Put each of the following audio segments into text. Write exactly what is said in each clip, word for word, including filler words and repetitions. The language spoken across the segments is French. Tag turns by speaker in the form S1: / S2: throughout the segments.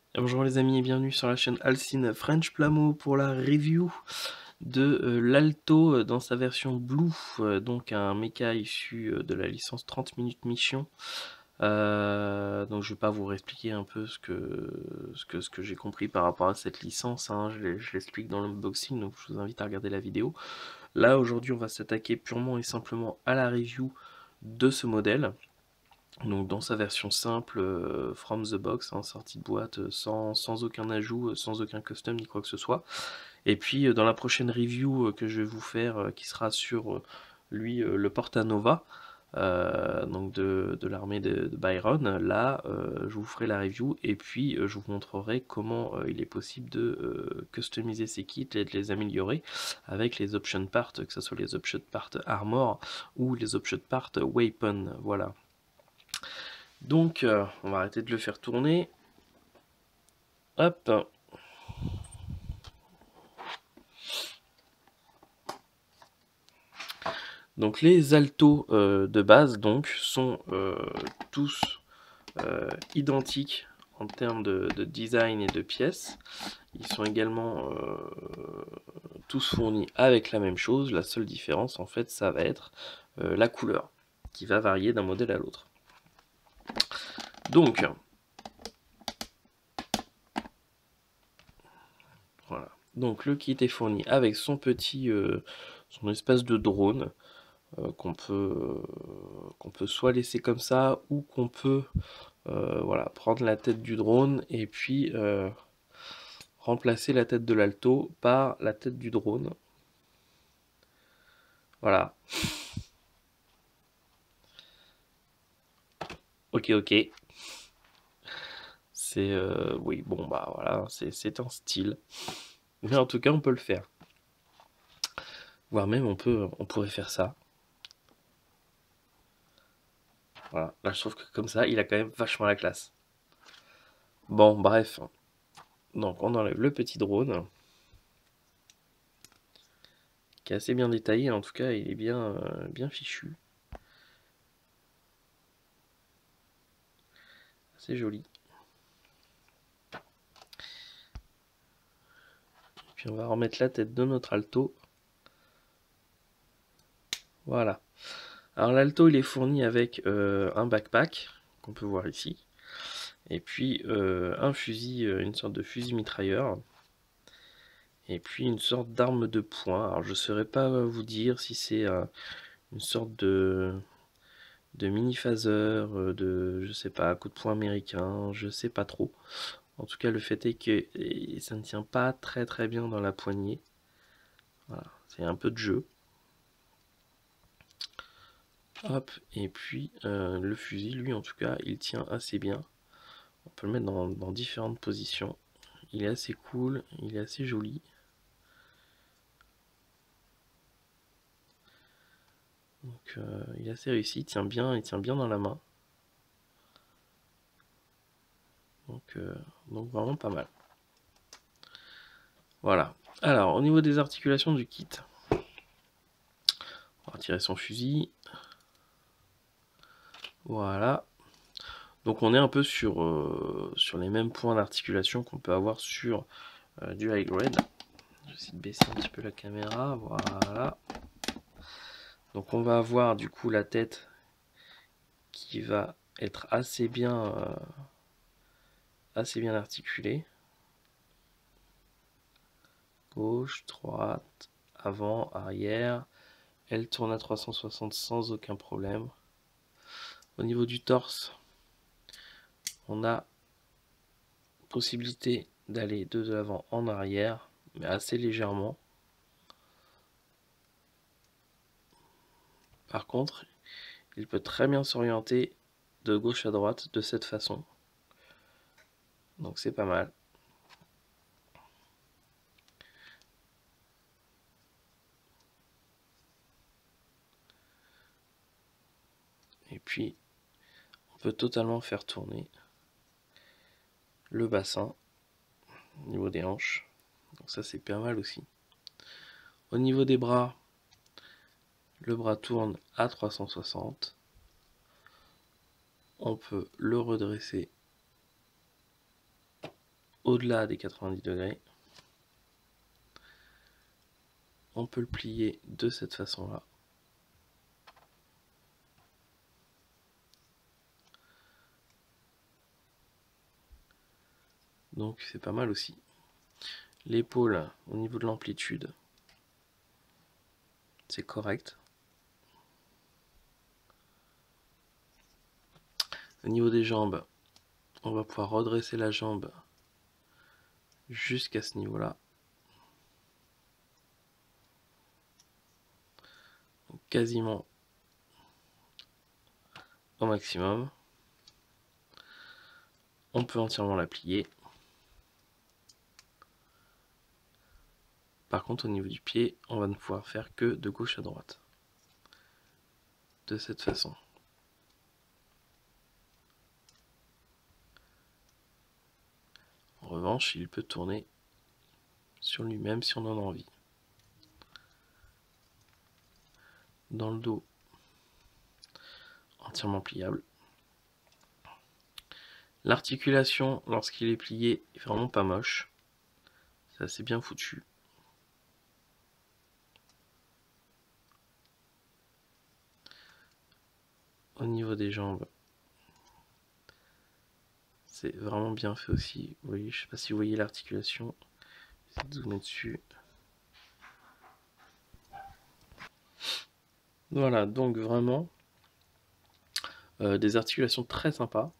S1: Bonjour les amis et bienvenue sur la chaîne Alcine French Plamo pour la review de euh, l'Alto euh, dans sa version Blue, euh, donc un mecha issu euh, de la licence trente minutes mission. Euh, donc je vais pas vous réexpliquer un peu ce que, ce que, ce que j'ai compris par rapport à cette licence, hein. je l'explique dans l'unboxing, donc je vous invite à regarder la vidéo. Là aujourd'hui on va s'attaquer purement et simplement à la review de ce modèle. Donc dans sa version simple, euh, from the box, hein, sortie de boîte, euh, sans, sans aucun ajout, euh, sans aucun custom ni quoi que ce soit. Et puis euh, dans la prochaine review euh, que je vais vous faire, euh, qui sera sur euh, lui, euh, le Porta Nova, euh, donc de, de l'armée de, de Byron, là euh, je vous ferai la review et puis euh, je vous montrerai comment euh, il est possible de euh, customiser ces kits et de les améliorer avec les option parts, que ce soit les option parts armor ou les option parts weapon, voilà. Donc, euh, on va arrêter de le faire tourner. Hop. Donc, les altos euh, de base donc, sont euh, tous euh, identiques en termes de, de design et de pièces. Ils sont également euh, tous fournis avec la même chose. La seule différence, en fait, ça va être euh, la couleur, qui va varier d'un modèle à l'autre. Donc, voilà. Donc, le kit est fourni avec son petit, euh, son espèce de drone. Euh, qu'on peut, euh, qu'on peut soit laisser comme ça ou qu'on peut euh, voilà, prendre la tête du drone et puis euh, remplacer la tête de l'alto par la tête du drone. Voilà. Ok, ok. C'est euh, oui, bon bah voilà, c'est un style. Mais en tout cas, on peut le faire. Voire même on peut, on pourrait faire ça. Voilà. Là, je trouve que comme ça, il a quand même vachement la classe. Bon, bref. Donc, on enlève le petit drone, qui est assez bien détaillé. En tout cas, il est bien, euh, bien fichu. C'est joli. Puis on va remettre la tête de notre alto. Voilà. Alors l'alto il est fourni avec euh, un backpack qu'on peut voir ici. Et puis euh, un fusil, euh, une sorte de fusil mitrailleur. Et puis une sorte d'arme de poing. Alors je ne saurais pas vous dire si c'est euh, une sorte de, de mini phaser, euh, de je sais pas, coup de poing américain, je sais pas trop. En tout cas le fait est que ça ne tient pas très très bien dans la poignée. Voilà, c'est un peu de jeu. Hop, et puis euh, le fusil, lui en tout cas, il tient assez bien. On peut le mettre dans, dans différentes positions. Il est assez cool, il est assez joli. Donc euh, il est assez réussi, il tient bien, il tient bien dans la main. Donc, euh, donc vraiment pas mal. Voilà. Alors au niveau des articulations du kit, on va retirer son fusil. Voilà. Donc on est un peu sur, euh, sur les mêmes points d'articulation qu'on peut avoir sur euh, du high grade. Je vais essayer de baisser un petit peu la caméra. Voilà. Donc on va avoir du coup la tête qui va être assez bien, euh, assez bien articulée. Gauche, droite, avant, arrière. Elle tourne à trois cent soixante sans aucun problème. Au niveau du torse, on a possibilité d'aller de l'avant en arrière, mais assez légèrement. Par contre, il peut très bien s'orienter de gauche à droite de cette façon. Donc c'est pas mal. Et puis, on peut totalement faire tourner le bassin au niveau des hanches. Donc ça c'est pas mal aussi. Au niveau des bras, le bras tourne à trois cent soixante. On peut le redresser au-delà des quatre-vingt-dix degrés. On peut le plier de cette façon-là. Donc c'est pas mal aussi. L'épaule, au niveau de l'amplitude, c'est correct. Au niveau des jambes, on va pouvoir redresser la jambe jusqu'à ce niveau-là. Quasiment au maximum. On peut entièrement la plier. Par contre, au niveau du pied, on va ne pouvoir faire que de gauche à droite. De cette façon. En revanche, il peut tourner sur lui-même si on en a envie. Dans le dos, entièrement pliable. L'articulation, lorsqu'il est plié, est vraiment pas moche. C'est assez bien foutu. Au niveau des jambes, c'est vraiment bien fait aussi. Vous voyez, je sais pas si vous voyez l'articulation. J'essaie de zoomer dessus. Voilà, donc vraiment euh, des articulations très sympas.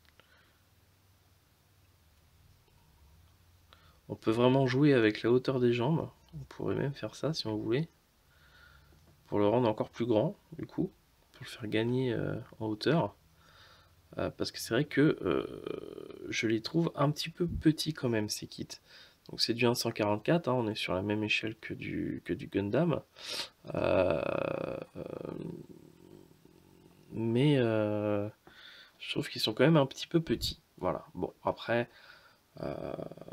S1: On peut vraiment jouer avec la hauteur des jambes. On pourrait même faire ça si on voulait. Pour le rendre encore plus grand, du coup. Pour le faire gagner euh, en hauteur. Euh, parce que c'est vrai que euh, je les trouve un petit peu petits quand même, ces kits. Donc c'est du un cent quarante-quatre, hein, on est sur la même échelle que du, que du Gundam. Euh, euh, mais euh, je trouve qu'ils sont quand même un petit peu petits. Voilà, bon, après... Euh,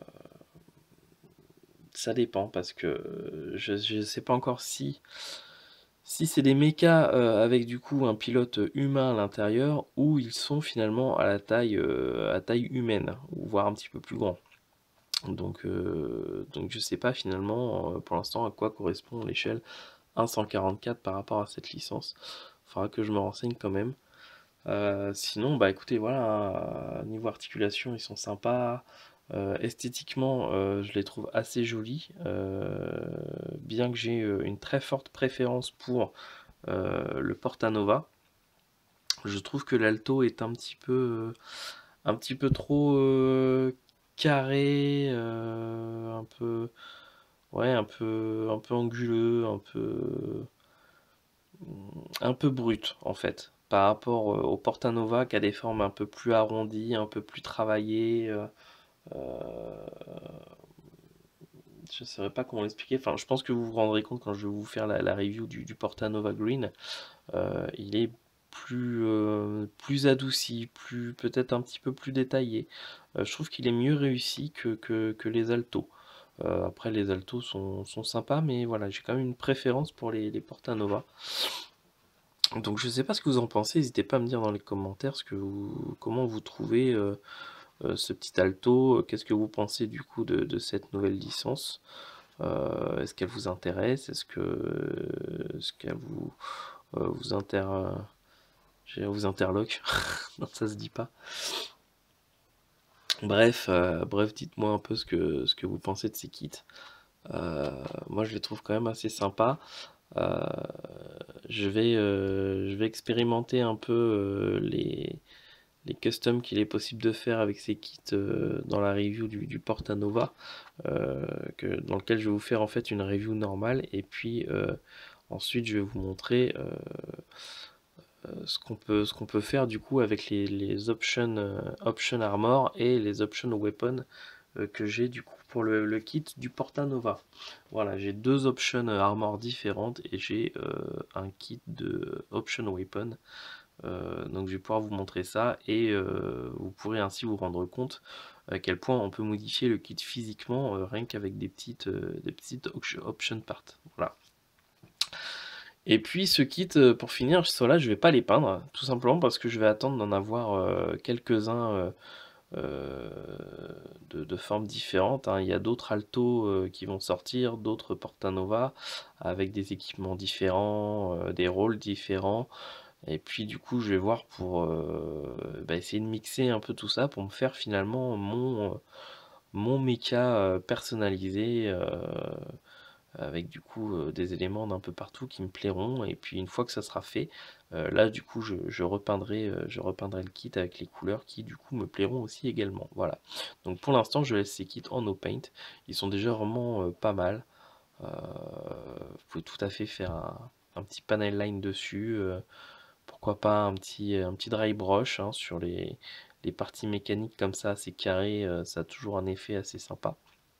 S1: ça dépend parce que je ne sais pas encore si si c'est des mechas euh, avec du coup un pilote humain à l'intérieur ou ils sont finalement à la taille euh, à taille humaine ou voire un petit peu plus grand. Donc euh, donc je sais pas finalement euh, pour l'instant à quoi correspond l'échelle un cent quarante-quatre par rapport à cette licence. Il faudra que je me renseigne quand même. Euh, sinon, bah écoutez, voilà, niveau articulation, ils sont sympas. Euh, esthétiquement, euh, je les trouve assez jolis, euh, bien que j'ai euh, une très forte préférence pour euh, le Portanova. Je trouve que l'Alto est un petit peu, euh, un petit peu trop euh, carré, euh, un peu, ouais, un peu, un peu anguleux, un peu, un peu brut en fait, par rapport euh, au Portanova qui a des formes un peu plus arrondies, un peu plus travaillées. Euh, euh, je ne saurais pas comment l'expliquer. Enfin, je pense que vous vous rendrez compte quand je vais vous faire la, la review du, du Portanova Green. Euh, il est plus, euh, plus adouci, plus peut-être un petit peu plus détaillé. Euh, je trouve qu'il est mieux réussi que, que, que les Altos. Euh, après, les Altos sont, sont sympas, mais voilà, j'ai quand même une préférence pour les, les Portanova. Donc je sais pas ce que vous en pensez, n'hésitez pas à me dire dans les commentaires ce que vous, comment vous trouvez euh, euh, ce petit Alto, qu'est-ce que vous pensez du coup de, de cette nouvelle licence. Euh, est-ce qu'elle vous intéresse, est-ce que est-ce qu'elle vous euh, vous inter euh, vous interloque. Non, ça se dit pas. Bref, euh, bref, dites-moi un peu ce que ce que vous pensez de ces kits. Euh, moi je les trouve quand même assez sympas. Euh, je vais, euh, je vais expérimenter un peu euh, les, les customs qu'il est possible de faire avec ces kits euh, dans la review du, du Portanova, euh, que, dans lequel je vais vous faire en fait une review normale et puis euh, ensuite je vais vous montrer euh, euh, ce qu'on peut, ce qu'on peut faire du coup avec les, les options, euh, option armor et les options weapon euh, que j'ai du coup pour le, le kit du Portanova. Voilà, j'ai deux options armor différentes et j'ai euh, un kit de option weapon. Euh, donc je vais pouvoir vous montrer ça et euh, vous pourrez ainsi vous rendre compte à quel point on peut modifier le kit physiquement euh, rien qu'avec des petites, euh, des petites option parts. Voilà. Et puis ce kit, euh, pour finir, ceux-là je vais pas les peindre, tout simplement parce que je vais attendre d'en avoir euh, quelques-uns euh, euh, de, de formes différentes, hein. Il y a d'autres Alto euh, qui vont sortir, d'autres Portanova, avec des équipements différents, euh, des rôles différents. Et puis du coup, je vais voir pour euh, bah, essayer de mixer un peu tout ça pour me faire finalement mon, euh, mon méca euh, personnalisé euh, avec du coup euh, des éléments d'un peu partout qui me plairont. Et puis une fois que ça sera fait, euh, là du coup je, je repeindrai, euh, je repeindrai le kit avec les couleurs qui du coup me plairont aussi également. Voilà. Donc pour l'instant, je laisse ces kits en no paint. Ils sont déjà vraiment euh, pas mal. Euh, vous pouvez tout à fait faire un, un petit panel line dessus. Euh, pourquoi pas un petit, un petit dry brush hein, sur les, les parties mécaniques comme ça, assez carré, euh, ça a toujours un effet assez sympa.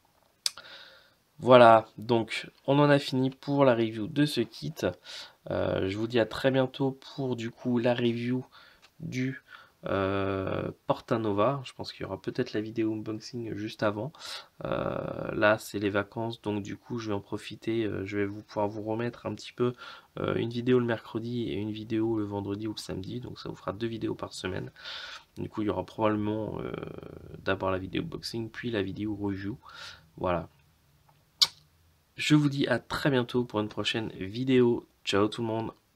S1: Voilà, donc on en a fini pour la review de ce kit. Euh, je vous dis à très bientôt pour du coup la review du euh, Portanova. Je pense qu'il y aura peut-être la vidéo unboxing juste avant. Euh, là, c'est les vacances, donc du coup, je vais en profiter. Euh, je vais vous pouvoir vous remettre un petit peu euh, une vidéo le mercredi et une vidéo le vendredi ou le samedi. Donc ça vous fera deux vidéos par semaine. Du coup, il y aura probablement euh, d'abord la vidéo unboxing, puis la vidéo review. Voilà. Je vous dis à très bientôt pour une prochaine vidéo. Ciao tout le monde.